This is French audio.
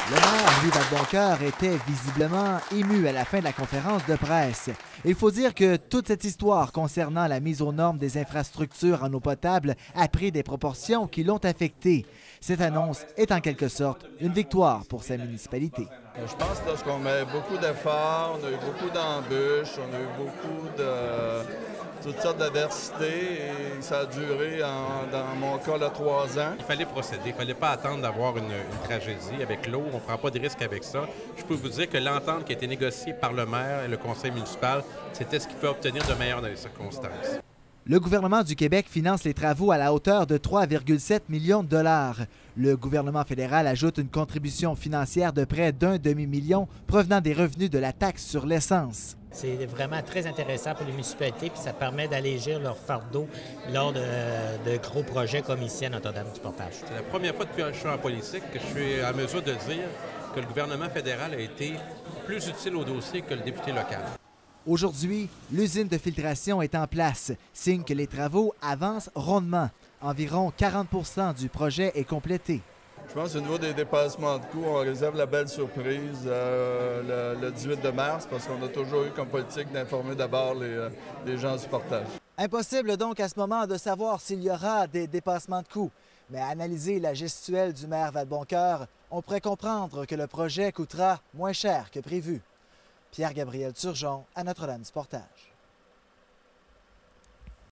Le maire Louis Vadeboncoeur était visiblement ému à la fin de la conférence de presse. Il faut dire que toute cette histoire concernant la mise aux normes des infrastructures en eau potable a pris des proportions qui l'ont affecté. Cette annonce est en quelque sorte une victoire pour sa municipalité. Je pense que lorsqu'on met beaucoup d'efforts, on a eu beaucoup d'embûches, on a eu beaucoup de toutes sortes d'adversités et ça a duré, dans mon cas, 3 ans. Il fallait procéder, il ne fallait pas attendre d'avoir une tragédie avec l'eau. On ne prend pas de risques avec ça. Je peux vous dire que l'entente qui a été négociée par le maire et le conseil municipal, c'était ce qu'il peut obtenir de meilleur dans les circonstances. Le gouvernement du Québec finance les travaux à la hauteur de 3,7 millions de dollars. Le gouvernement fédéral ajoute une contribution financière de près d'un demi-million provenant des revenus de la taxe sur l'essence. C'est vraiment très intéressant pour les municipalités, puis ça permet d'allégir leur fardeau lors de gros projets comme ici à Notre-Dame-du-Portage. C'est la première fois depuis que je suis en politique que je suis à mesure de dire que le gouvernement fédéral a été plus utile au dossier que le député local. Aujourd'hui, l'usine de filtration est en place, signe que les travaux avancent rondement. Environ 40 du projet est complété. Je pense qu'au niveau des dépassements de coûts, on réserve la belle surprise le 18 de mars parce qu'on a toujours eu comme politique d'informer d'abord les gens du portage. Impossible donc à ce moment de savoir s'il y aura des dépassements de coûts. Mais à analyser la gestuelle du maire Vadeboncoeur, on pourrait comprendre que le projet coûtera moins cher que prévu. Pierre-Gabriel Turgeon à Notre-Dame-du-Portage.